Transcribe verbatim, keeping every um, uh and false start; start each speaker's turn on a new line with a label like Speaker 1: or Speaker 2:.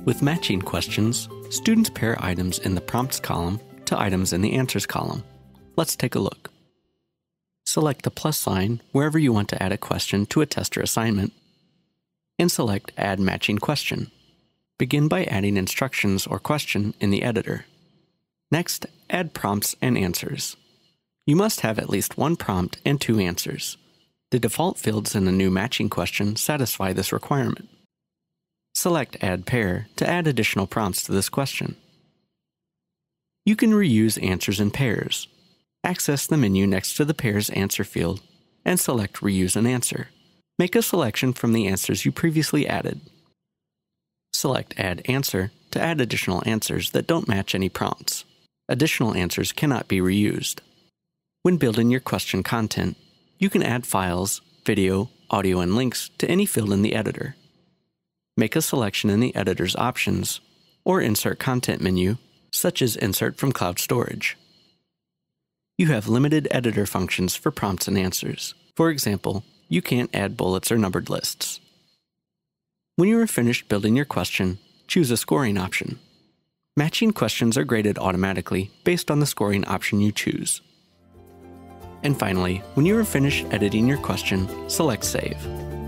Speaker 1: With matching questions, students pair items in the prompts column to items in the answers column. Let's take a look. Select the plus sign wherever you want to add a question to a test or assignment, and select Add Matching Question. Begin by adding instructions or question in the editor. Next, add prompts and answers. You must have at least one prompt and two answers. The default fields in the new matching question satisfy this requirement. Select Add Pair to add additional prompts to this question. You can reuse answers in pairs. Access the menu next to the Pairs Answer field and select Reuse an Answer. Make a selection from the answers you previously added. Select Add Answer to add additional answers that don't match any prompts. Additional answers cannot be reused. When building your question content, you can add files, video, audio, and links to any field in the editor. Make a selection in the editor's options or Insert Content menu, such as Insert from Cloud Storage. You have limited editor functions for prompts and answers. For example, you can't add bullets or numbered lists. When you are finished building your question, choose a scoring option. Matching questions are graded automatically based on the scoring option you choose. And finally, when you are finished editing your question, select Save.